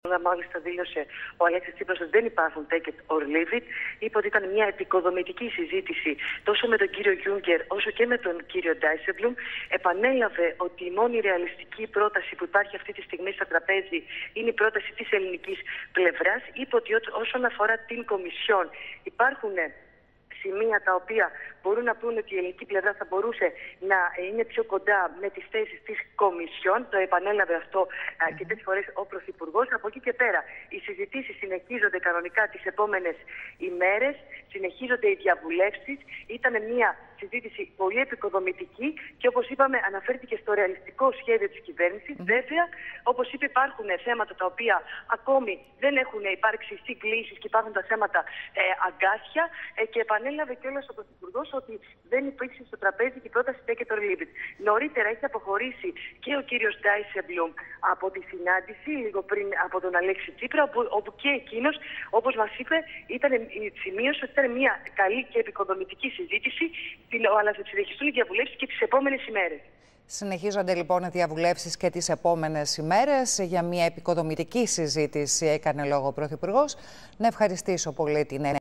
μάλιστα δήλωσε ο Αλέξης Τσίπρας ότι δεν υπάρχουν take it or leave it. Είπε ότι ήταν μια επικοδομητική συζήτηση τόσο με τον κύριο Γιούγκερ όσο και με τον κύριο Ντάισεμπλουμ. Επανέλαβε ότι η μόνη ρεαλιστική πρόταση που υπάρχει αυτή τη στιγμή στο τραπέζι είναι η πρόταση της ελληνικής πλευράς. Είπε ότι όσον αφορά την Κομισιόν υπάρχουν σημεία τα οποία μπορούν να πούν ότι η ελληνική πλευρά θα μπορούσε να είναι πιο κοντά με τις θέσεις της Κομισιόν. Το επανέλαβε αυτό αρκετές φορές ο Πρωθυπουργός. Από εκεί και πέρα οι συζητήσεις συνεχίζονται κανονικά τις επόμενες ημέρες, συνεχίζονται οι διαβουλεύσεις. Ήταν μια συζήτηση πολύ επικοδομητική και όπως είπαμε αναφέρθηκε στο ρεαλιστικό σχέδιο της κυβέρνησης. Βέβαια, όπως είπε, υπάρχουν θέματα τα οποία ακόμη δεν έχουν υπάρξει συγκλήσεις και υπάρχουν τα θέματα αγκάθια και επανέλαβε κιόλας ο Πρωθυπουργός ότι δεν υπήρξε στο τραπέζι και η πρόταση take it or leave it. Νωρίτερα έχει αποχωρήσει και ο κύριος Ντάισεμπλουμ από τη συνάντηση, λίγο πριν από τον Αλέξη Τσίπρα, όπου και εκείνος, όπως μας είπε, σημείωσε ότι ήταν μια καλή και επικοδομητική συζήτηση, αλλά θα συνεχιστούν οι διαβουλεύσεις και τις επόμενες ημέρες. Συνεχίζονται λοιπόν οι διαβουλεύσεις και τις επόμενες ημέρες. Για μια επικοδομητική συζήτηση έκανε λόγο ο Πρωθυπουργός. Να ευχαριστήσω πολύ την